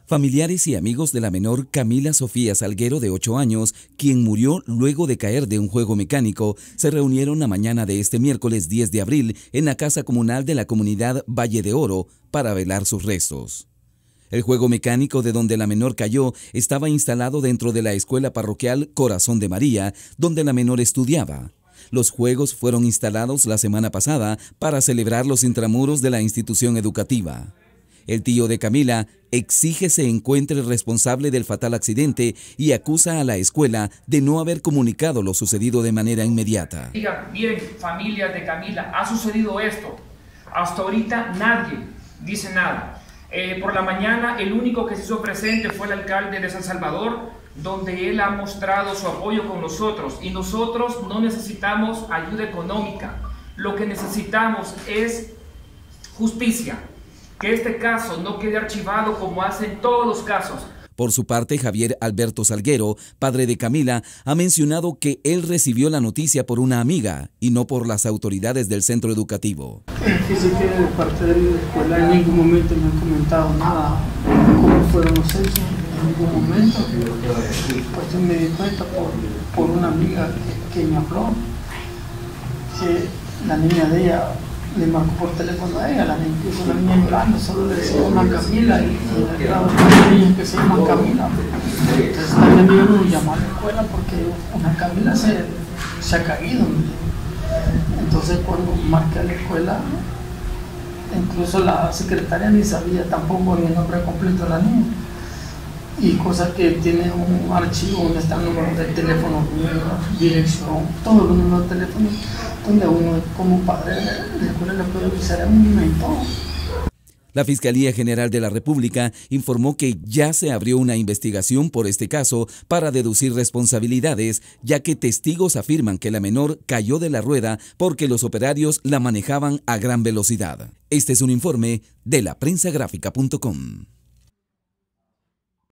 Familiares y amigos de la menor Camila Sofía Salguero, de 8 años, quien murió luego de caer de un juego mecánico, se reunieron la mañana de este miércoles 10 de abril en la casa comunal de la comunidad Valle de Oro para velar sus restos. El juego mecánico de donde la menor cayó estaba instalado dentro de la escuela parroquial Corazón de María, donde la menor estudiaba. Los juegos fueron instalados la semana pasada para celebrar los intramuros de la institución educativa. El tío de Camila exige se encuentre responsable del fatal accidente y acusa a la escuela de no haber comunicado lo sucedido de manera inmediata. Digan, miren, familia de Camila, ha sucedido esto. Hasta ahorita nadie dice nada. Por la mañana el único que se hizo presente fue el alcalde de San Salvador, donde él ha mostrado su apoyo con nosotros, y nosotros no necesitamos ayuda económica. Lo que necesitamos es justicia. Que este caso no quede archivado como hacen todos los casos. Por su parte, Javier Alberto Salguero, padre de Camila, ha mencionado que él recibió la noticia por una amiga y no por las autoridades del centro educativo. Fíjese que de parte de la escuela en ningún momento me han comentado nada, cómo fueron los hechos, en ningún momento. Pues me di cuenta por una amiga que me habló, que la niña de ella le marcó por teléfono a ella, la niña llorando, solo le decía una Camila y la niña que se llama Camila. Entonces también me llamó a la escuela porque una Camila se ha caído. Entonces cuando marqué a la escuela, incluso la secretaria ni sabía tampoco el nombre completo de la niña. Y cosas que tiene un archivo donde está el número de teléfono, dirección, todos los números de teléfono, donde uno como padre de la escuela le puede avisar en un momento. La Fiscalía General de la República informó que ya se abrió una investigación por este caso para deducir responsabilidades, ya que testigos afirman que la menor cayó de la rueda porque los operarios la manejaban a gran velocidad. Este es un informe de laprensagráfica.com.